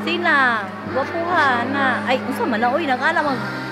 Sina, gwapuhan na. Ay, unsa man na, uy, nag-ala